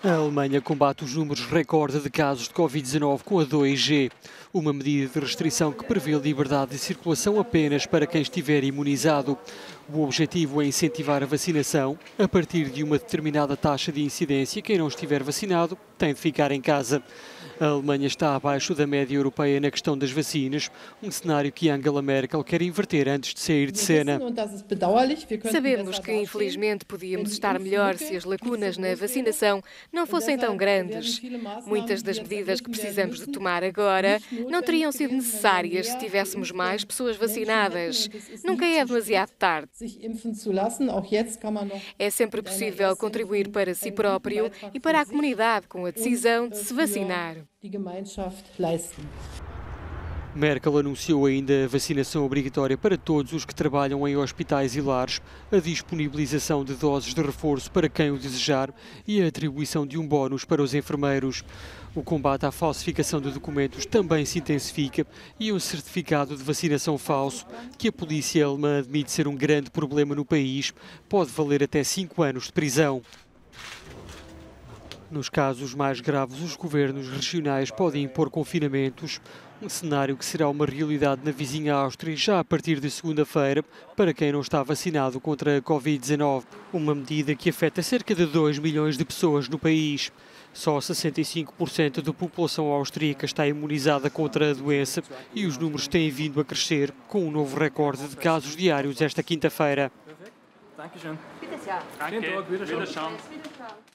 A Alemanha combate os números recorde de casos de Covid-19 com a 2G, uma medida de restrição que prevê liberdade de circulação apenas para quem estiver imunizado. O objetivo é incentivar a vacinação. A partir de uma determinada taxa de incidência, quem não estiver vacinado tem de ficar em casa. A Alemanha está abaixo da média europeia na questão das vacinas, um cenário que Angela Merkel quer inverter antes de sair de cena. Sabemos que, infelizmente, podíamos estar melhor se as lacunas na vacinação não fossem tão grandes. Muitas das medidas que precisamos de tomar agora não teriam sido necessárias se tivéssemos mais pessoas vacinadas. Nunca é demasiado tarde. É sempre possível contribuir para si próprio e para a comunidade com a decisão de se vacinar. Merkel anunciou ainda a vacinação obrigatória para todos os que trabalham em hospitais e lares, a disponibilização de doses de reforço para quem o desejar e a atribuição de um bónus para os enfermeiros. O combate à falsificação de documentos também se intensifica e um certificado de vacinação falso, que a polícia alemã admite ser um grande problema no país, pode valer até 5 anos de prisão. Nos casos mais graves, os governos regionais podem impor confinamentos, um cenário que será uma realidade na vizinha Áustria já a partir de segunda-feira para quem não está vacinado contra a Covid-19, uma medida que afeta cerca de 2 milhões de pessoas no país. Só 65% da população austríaca está imunizada contra a doença e os números têm vindo a crescer, com um novo recorde de casos diários esta quinta-feira. Danke. Wiederschauen.